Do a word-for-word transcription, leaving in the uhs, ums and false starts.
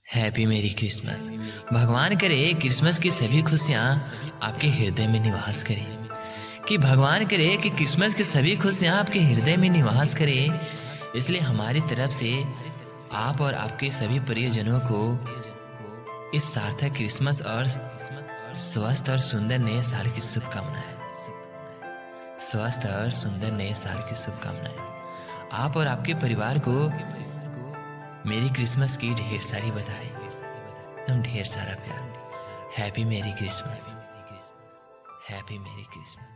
Happy मेरी Christmas. भगवान करे क्रिसमस की सभी खुशियाँ आपके हृदय में निवास करें, कि भगवान करे कि क्रिसमस की सभी खुशियाँ आपके हृदय में निवास करें। इसलिए हमारी तरफ से आप और आपके सभी प्रियजनों को इस सार्थक क्रिसमस और स्वस्थ और सुंदर नए साल की शुभकामनाएं। स्वस्थ और सुंदर नए साल की शुभकामनाएं। आप और आपके परिवार को मेरी क्रिसमस की ढेर सारी बधाई, एकदम ढेर सारा प्यार। हैप्पी मेरी क्रिसमस, हैप्पी मेरी क्रिसमस।